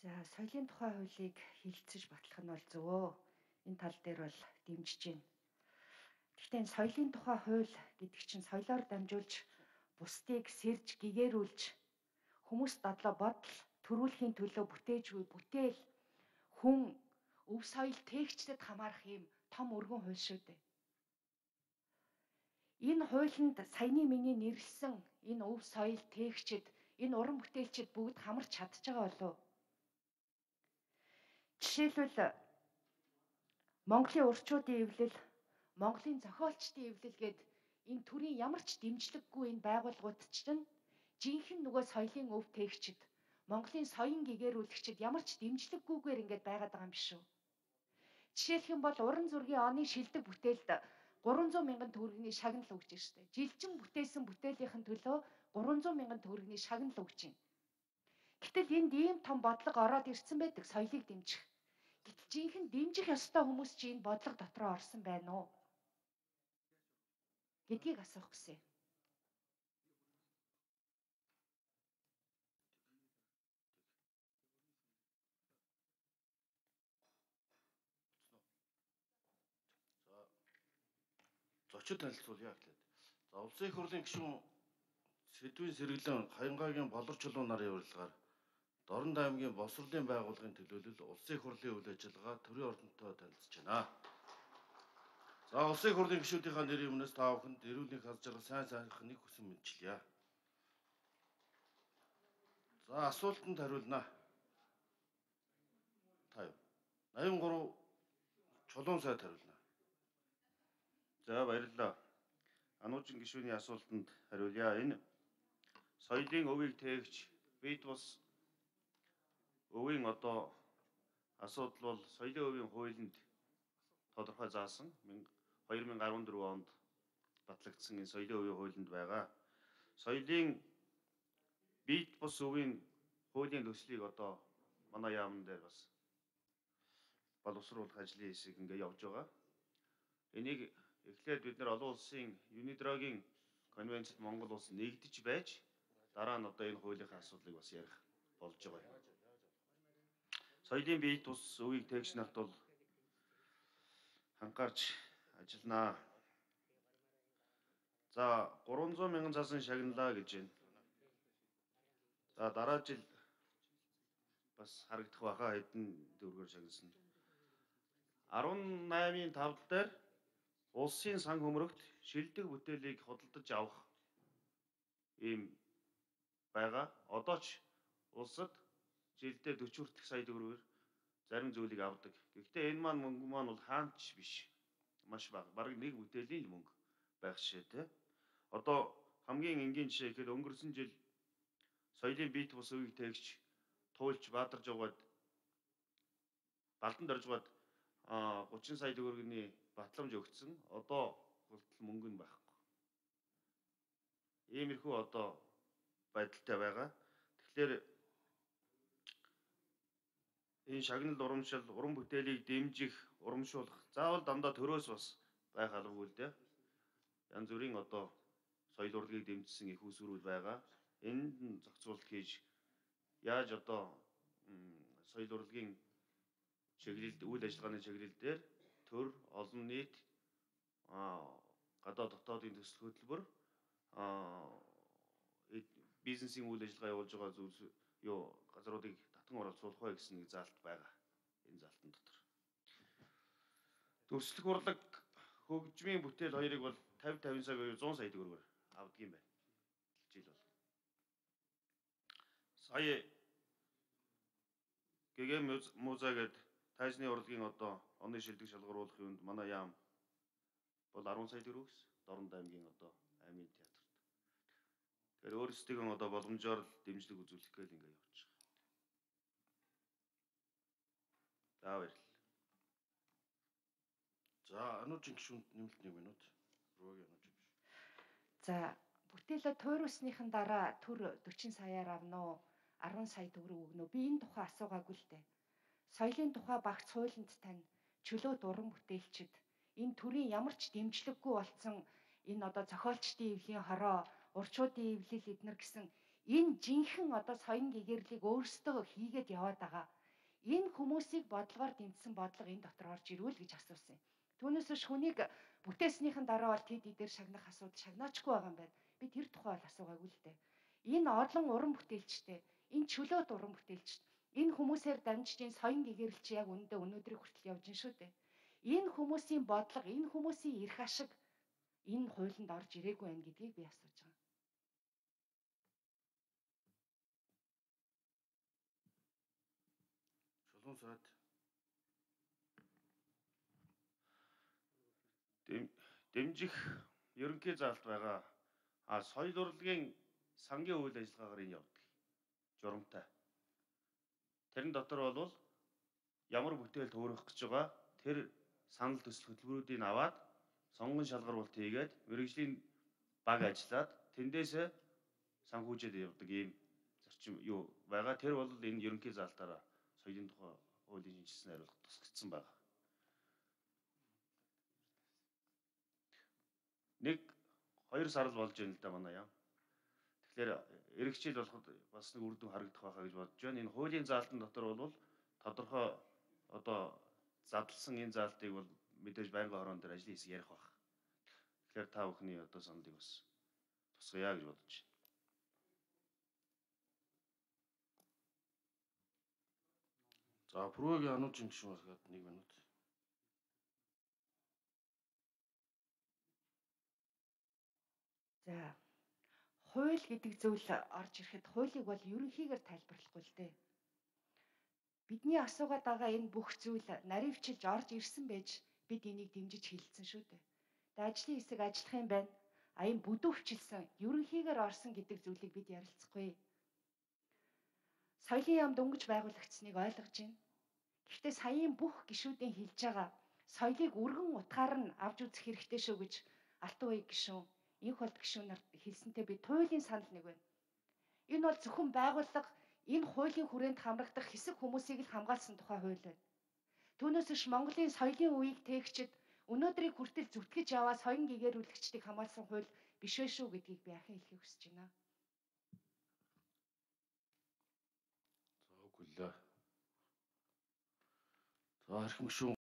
За соёлын тухай хуулийг хилцэж батлах нь бол зөвөө. Энэ тал дээр бол дэмжиж байна. Гэхдээ энэ соёлын тухай хууль гэдэг чинь соёлоор дамжуулж бусдыг сэрж гэгээрүүлж хүмүүс додлоо бодол төрүүлэхийн төлөө бүтээж буй бүтээл хүн өв соёл тээгчдэд хамаарах юм том өргөн хууль шүү дээ. Энэ хуулинд саяны миний нэрлсэн энэ өв соёл тээгчид энэ уран бүтээлчид бүгд хамарч чадж байгаа болов уу? Жишээлбэл Монголын урчуудын эвлэл, Монголын зохиолчдын эвлэл гээд энэ төрийн ямар ч дэмжлэггүй энэ байгууллагууд чинь жинхэнэ нөгөө соёлын өв тээгчид, Монголын соён гэгээрүүлэгчид ямар ч дэмжлэггүйгээр ингээд байгаад байгаа юм биш үү? Жишээлх юм бол уран зургийн оны шилдэг бүтээлд 300 мянган төгрөгийн шагнал өгч байна шүү дээ. Жилчин бүтээсэн бүтээлийнхэн төлөө 300 мянган төгрөгийн шагнал өгч байна. Гэтэл энд ийм том бодлого ороод ирсэн байдаг соёлыг дэмжих. Гэтэл жинхэнэ дэмжих ёстой хүмүүс чи энэ бодлого дотроо орсон байна уу гэдгийг асуух гэсэн. Зочид танилцуулъя гэхэд. За улсын их хурлын гишүүн сэдвийн сэргэлэн Хаянгагийн болор чулуун нарын урилгаар Дорнод аймгийн боловсролын байгууллагын төлөөлөл улсын их хурлын үйл ажиллагаа төрийн ордонтой танилцж байна. За улсын их хурлын гишүүдийнхээ нэрийн өмнөөс та бүхэнд эрүүл мэндийн аз жаргал сайн сайхныг хүсэн мэдчилье. За асуултанд хариулна. Та юу? 83 чулуун сайд хариулна. За баярлалаа. Ануужин гишүүний асуултанд хариулъя. Энэ соёлын өвийг тээгч бид бас өвийн асуудал бол соёлын өвийн хуулинд тодорхой заасан 2014 онд батлагдсан энэ соёлын өвийн хуулинд байгаа. Соёлын бит бус өвийн хуулийн төслийг манай яамн дээр бас боловсруулах ажлын хэсэг ингээ явж байгаа. Энийг эхлээд бид нар олон улсын UNIDROIT-ийн конвенцэд Монгол улс нэгдэж байж дараа нь энэ хуулийнхаа асуудлыг бас ярих болж байгаа. Соёлын бит бус өвийг тээгч нарт бол хангаарч ажилланаа. За 300 мянган цасан шагналаа гэж байна. За дараа жил бас харагдах байхаа хэдэн төгрөгөөр шагнасан. 18-ийн 5 дээр улсын сан хөмрөгт шилдэг бүтээлийг худалдаж авах ийм байгаа. Одоо ч улсад жилдээ 40 хүртэлх сая төгрөгөөр зарим зүйлийг авдаг. Гэхдээ энэ мөнгө маань бол хаанч биш. Маш бага. Бараг нэг бүтээлийн л мөнгө байх жишээ те. Одоо хамгийн энгийн жишээ гэхэд өнгөрсөн жил соёлын бит бус өвийг тээгч туйлч баатарж угаад балдан доржгаад 30 сая төгрөгийн батламж өгсөн. Одоо хүртэл мөнгө нь байхгүй. Иймэрхүү байдалтай байгаа. Тэгэхээр энэ шагнал урамшил, уран бүтээлийг дэмжих, урамшуулах заавал дандаа төрөөс бас байх албагүй л дээ. Янз бүрийн соёл урлагийг дэмжсэн их усрүүд байгаа. Энд нь зохицуулалт хийж яаж соёл урлагийн чиглэлд үйл ажиллагааны чиглэл дээр төр, олон нийт, гадаад дотоодын төсөл хөтөлбөр бизнесийн үйл ажиллагаа явуулж байгаа газруудыг татан оролцуулах вэ гэсэн нэг заалт байгаа. Энэ заалтан дотор. Төрслөх урлаг хөгжмийн бүтээл хоёрыг бол 50 сая буюу 100 сая төгрөгөөр авдаг юм байна. Жил бол. Сая ГГМ муза гээд тайзны урлагийн оны шилдэг шалгаруулах юунд манай яам бол 10 сая төгрөг гэсэн. Дорнод аймгийн аймгийн театрт. Тэгэхээр өөрсдөө боломжоор дэмжлэг үзүүлэх гээл ингээ явж байгаа. За баярлалаа. За Ануужин гишүүнд нэмэлт 1 минут. Руугийн Ануужин гишүүн. За бүтээлээ туйруулсныхан дараа төр 40 саяар авна уу? 10 сая төгрөг өгнө үү? Би энэ тухай асуугаагүй л дээ. Соёлын тухай багц хуулинд тань чөлөөт уран бүтээлчид энэ төрийн ямар ч дэмжлэггүй болсон энэ зохиолчдын эвлийн хороо, урчуудын эвлэл эднэр гэсэн Энэ жинхэнэ одоо соён гэгэрлийг өөрсдөө хийгээд яваад байгаа. Энэ хүмүүсийг бодлогоор дэмжсэн бодлого энэ дотор орж ирвэл гэж асуусан юм. Түүнээс биш хүнийг бүтээснийхэн дараа бол тэд идээр шагнах асуудал шагнаачгүй байгаа юм байна. Би тэр тухай бол асуугаагүй л дээ. Энэ олон уран бүтээлчтэй, энэ чөлөөт уран бүтээлчт, энэ хүмүүсээр дамжиж энэ соён гэгэрэл чи яг үнэндээ өнөөдрийг хүртэл явж гин шүү дээ. Энэ хүмүүсийн бодлого, энэ хүмүүсийн эрх ашиг энэ хуулинд орж ирээгүй байна гэдгийг би асууж байгаа. Чулуун саад дэмжих ерөнхий заалт байгаа. Соёл урлагийн сангийн үйл ажиллагаагаар энэ явдаг. Журамтай. Тэрэн дотор бол ямар бүтээл төөрөх гэж байгаа тэр санал төсөл хөтөлбөрүүдийг аваад сонгон шалгаруулалт хийгээд мэргэжлийн баг ажиллаад тэндээсээ санхүүжээд явдаг ийм зарчим юу байгаа. Тэр бол энэ ерөнхий заалтаараа соёлын тухай хуулийн шинжилсэн хариулт тусгагдсан байна. Нэг 2 сар л болж байна л да манай яам. Тэгэхээр эх хичээл болоход бас нэг үр дүн харагдах байхаа гэж бодож байна. Энэ хуулийн заалтан дотор бол тодорхой одоо задлсан энэ заалтыг бол мэдээж байнгын хорон дээр ажлын хэсэг ярих байх. Тэгэхээр та бүхний одоо саналыг бас тусгая гэж бодож байна. За Пруугийн ануужийн гишүүн бас 1 минут. За хууль гэдэг зүйл орж ирэхэд хуулийг бол ерөнхийгээр тайлбарлахгүй л дээ. Бидний асуугаад байгаа энэ бүх зүйл наривчилж орж ирсэн байж бид энийг дэмжиж хилцсэн шүү дээ. Тэгээ ажлын хэсэг ажиллах юм байна. Энэ бүдүүвчилсэн ерөнхийгээр орсон гэдэг зүйлийг бид ярилцахгүй. Соёлын яам дөнгөж байгуулагдсныг ойлгож байна. Гэхдээ саяын бүх гишүүдийн хэлж байгаа соёлыг өргөн утгаар нь авч үзэх хэрэгтэй шүү гэж Алтан уян гишүүн, Инх болд гишүүн нар хэлсэнтэй би туйлын санал нэг байна. Энэ бол зөвхөн байгууллага энэ хуулийн хүрээнд хамрагдах хэсэг хүмүүсийг л хамгаалсан тухай хууль байна. Түүнээс биш Монголын соёлын үеийг тээгчид өнөөдрийг хүртэл зүтгэж яваа соён гэгээрүүлэгчдийг хамгаалсан хууль биш вэ шүү гэдгийг би ахин хэлхийг хүсэж байна. За үгүй л. За архим гишүүн